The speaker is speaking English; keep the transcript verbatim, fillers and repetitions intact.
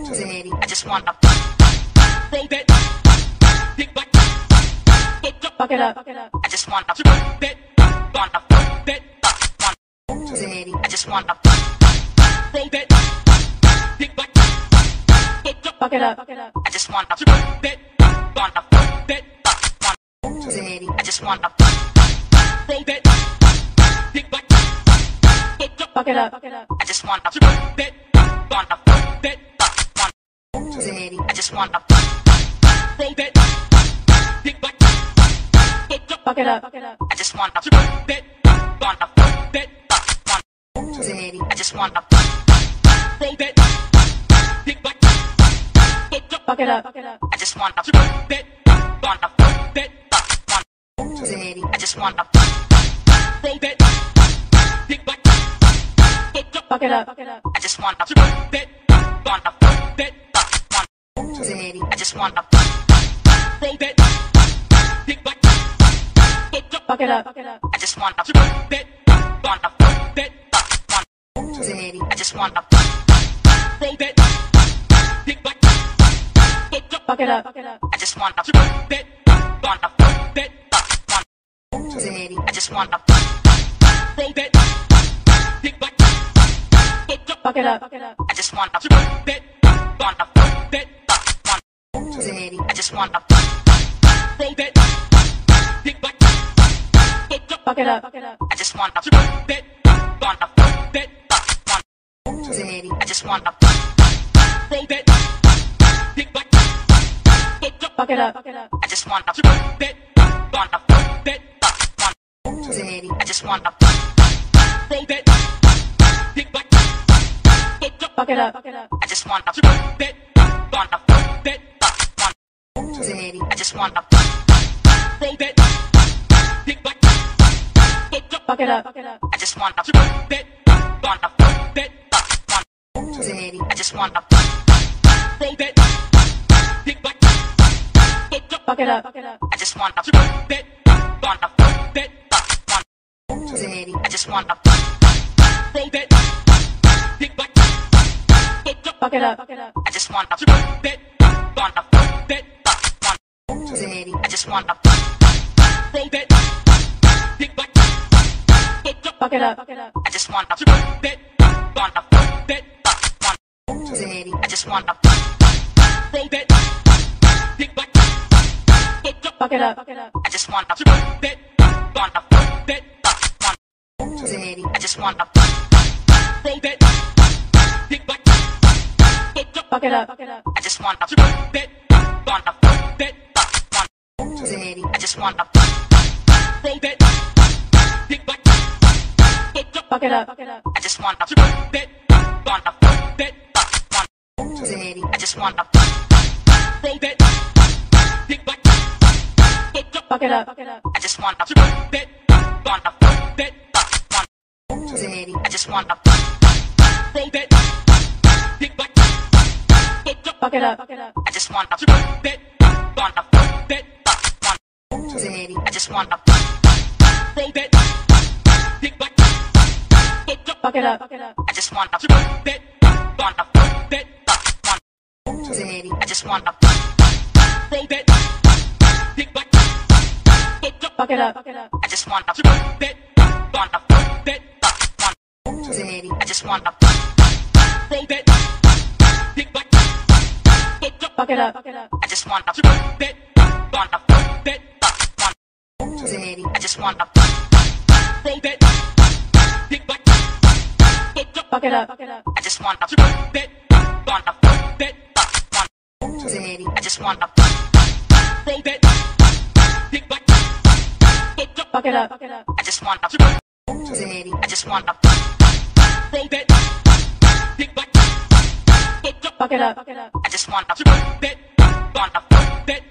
Daddy, I just wanna roll that, kick back, fuck it up, I just wanna roll that, wanna roll that, wanna Daddy, I just wanna roll that, kick back, fuck it up, I just wanna roll that, wanna roll that, wanna Daddy, I just wanna roll that, kick back, fuck it up, I just wanna roll that, wanna roll that, wanna Daddy, I just wanna roll that, kick back, fuck it up, I just wanna roll that, wanna roll that, wanna Daddy, I just wanna roll that, kick back, fuck it up, I just wanna roll that, wanna roll that, wanna Daddy, I just wanna roll that, kick back, fuck it up, I just wanna roll that, wanna roll that, wanna Daddy, I just wanna roll that, kick back, fuck it up, I just wanna roll that, wanna roll that, wanna Daddy, I just wanna roll that, kick back, fuck it up, I just wanna roll that, wanna roll that, wanna Daddy, I just wanna roll that, kick back, fuck it up, I just wanna roll that, wanna roll that, wanna Daddy, I just wanna roll that, kick back, fuck it up, I just wanna roll that, wanna roll that, wanna Daddy, I just wanna roll that, kick back, fuck it up, I just wanna roll that, wanna roll that, wanna Daddy, I just wanna roll that, kick back, fuck it up, I just wanna roll that, wanna roll that, wanna Daddy, I just wanna roll that, kick back, fuck it up, I just wanna roll that, wanna roll that, wanna Daddy, I just wanna roll that, kick back, fuck it up, I just wanna roll that, wanna roll that, wanna Daddy, I just wanna roll that, kick back, fuck it up, I just wanna roll that, wanna roll that, wanna Daddy, I just wanna roll that, kick back, fuck it up, I just wanna roll that, wanna roll that, wanna Daddy, I just wanna roll that, kick back, fuck it up, I just wanna roll that, wanna roll that, wanna Daddy, I just wanna roll that, kick back, fuck it up, I just wanna roll that, wanna roll that, wanna Daddy, I just wanna roll that, kick back, fuck it up, I just wanna roll that, wanna roll that, wanna Daddy, I just wanna roll that, kick back, fuck it up, I just wanna roll that, wanna roll that, wanna Daddy, I just wanna roll that, kick back, fuck it up, I just wanna roll that, wanna roll that, wanna Daddy, I just wanna roll that, kick back, fuck it up, I just wanna roll that, wanna roll that, wanna Daddy, I just wanna roll that, kick back, fuck it up, I just wanna roll that, wanna roll that, wanna Daddy, I just wanna roll that, kick back, fuck it up, I just wanna roll that, wanna roll that, wanna Daddy, I just wanna roll that, kick back, fuck it up, I just wanna roll that, wanna roll that, wanna Daddy, I just wanna roll that, kick back, fuck it up, I just wanna roll Daddy, I just wanna roll that, kick back, fuck it up, I just wanna roll that, wanna roll that,